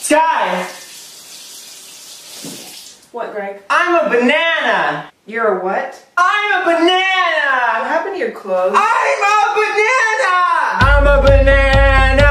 Ty! What, Greg? I'm a banana! You're a what? I'm a banana! What happened to your clothes? I'm a banana! I'm a banana!